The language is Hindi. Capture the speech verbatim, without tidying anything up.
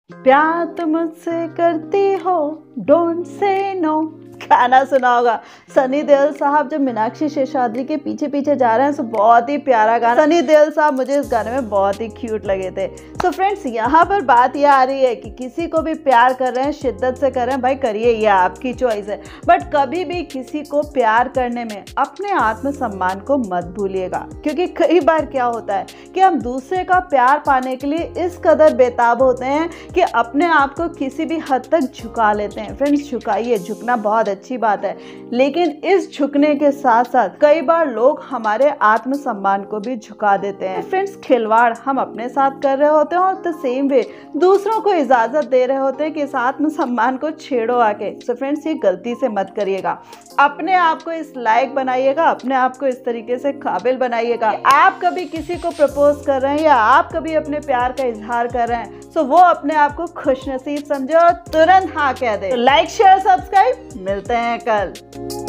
प्यार तुम मुझसे करती हो, डोंट से नो। गाना सुना होगा सनी देओल साहब जब मीनाक्षी शेषाद्री के पीछे पीछे जा रहे हैं। सो बहुत ही प्यारा गाना। सनी देओल साहब मुझे इस गाने में बहुत ही क्यूट लगे थे। सो फ्रेंड्स, यहाँ पर बात यह आ रही है कि किसी को भी प्यार कर रहे हैं, शिद्दत से कर रहे हैं, भाई करिए, ये आपकी चॉइस है। बट कभी भी किसी को प्यार करने में अपने आत्मसम्मान को मत भूलिएगा, क्योंकि कई बार क्या होता है कि हम दूसरे का प्यार पाने के लिए इस कदर बेताब होते हैं कि अपने आप को किसी भी हद तक झुका लेते हैं। फ्रेंड्स, झुकाइए, झुकना बहुत अच्छी बात है, लेकिन इस झुकने के साथ साथ कई बार लोग हमारे आत्मसम्मान को भी झुका देते हैं। फ्रेंड्स, खिलवाड़ हम अपने साथ कर रहे होते हैं और द सेम वे दूसरों को इजाजत दे रहे होते हैं कि इस आत्मसम्मान को छेड़ो आके। सो फ्रेंड्स, ये गलती से मत करिएगा। अपने आप को इस लायक बनाइएगा, अपने आप को इस तरीके से काबिल बनाइएगा। आप कभी किसी को प्रपोज कर रहे हैं या आप कभी अपने प्यार का इजहार कर रहे हैं, सो वो अपने आप को खुशनसीब समझे और तुरंत हाँ कह दे। लाइक शेयर सब्सक्राइब, मिलते हैं कल।